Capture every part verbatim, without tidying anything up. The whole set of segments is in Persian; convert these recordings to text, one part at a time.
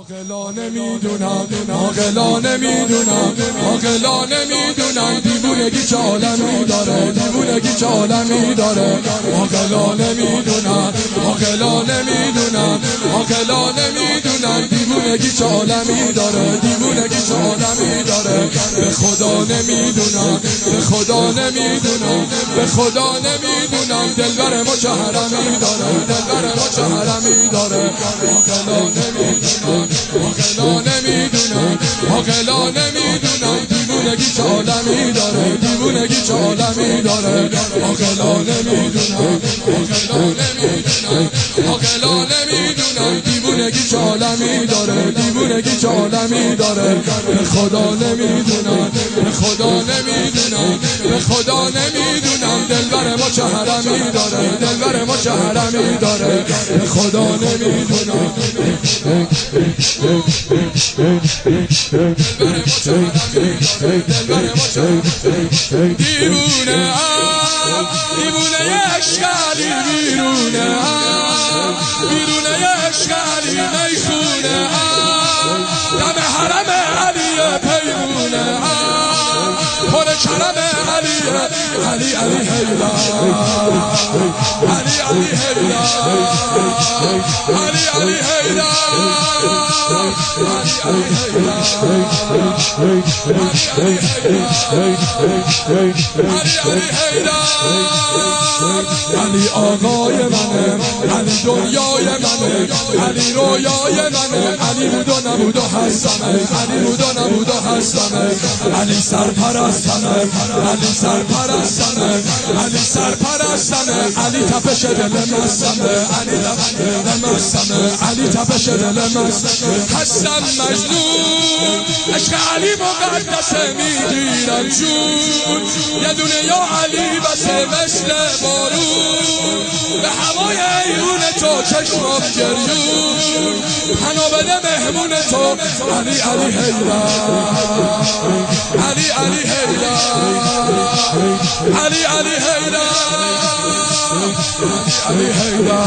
عاقلانه میدونم عاقلانه میدونم عاقلانه میدونم دیوونگی چه عالمی داره دیوونگی چه عالمی داره عاقلانه میدونم عاقلانه میدونم عاقلانه میدونم دیوونگی چه عالمی داره دیوونگی چه عالمی داره به خدا نمیدونم به خدا نمیدونم به خدا نمیدونم دلبر ما چه حرمی داره دلبر ما چه حرمی داره عاقلانه میدونم عاقلانه میدونم عاقلانه میدونم دیوونگی چه عالمی داره دیوونگی چه عالمی داره عاقلانه میدونم عاقلانه میدونم عاقلانه میدونم دیوونگی چه عالمی داره دیوونگی چه عالمی داره به خدا نمیدونم به خدا نمیدونم به خدا نمیدونم دلبر ما چه حرمی داره دلبر ما چه حرمی داره به خدا نمیدونم دیوونه دیوونه اشکالی بیرونه بیرونه اشکالی میخونه دم حرم علی پیمونه پر کرم علی علی علی حیدر علی علی حیدر علی علی حیدر علی آقای منه علی دنیای منه علی رویای منه علی بود و نبود و هستمه علی بود و نبود و هستمه علی سرپرستمه علی سرپرستمه علی سرپرستمه علی تپش دل مستمه علی تپش دل مستمه علی تپش دل مستمه هستم مجنون عشق علی مقدسه میگیرم جون یه دونه یا علی بسه مثل بارون به هوای ایرون تو چشمام گریون پناه بده مهمون تو علی علی حیدر علی علی حیدر علی علی حیدر علی حیدر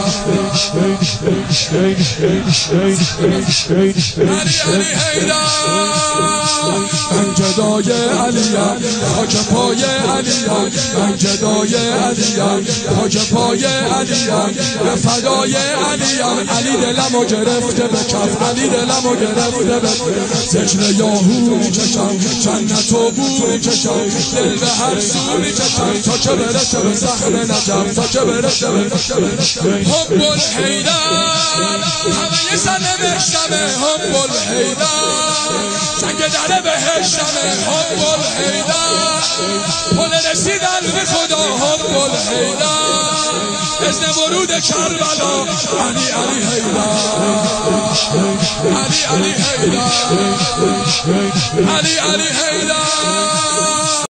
علی علی حیدر من جدای علیم خاک پای علیم من جدای علیم خاک پای علیم به فدای علیم علی دلمو گرفته به کف علی دلمو گرفته به ذکر یاهو میکشم جنت و بو میکشم دل به هر سو میکشم تا که برسه به صخر نجف تا که برسه به حب الحیدر همه سر نوشتمه حب الحیدر سنگ در بهشتمه حب الحیدر پل رسیدن به خدا حب الحیدر اذن ورود کربلا علی علی حیدر علی علی حیدر علی علی حیدر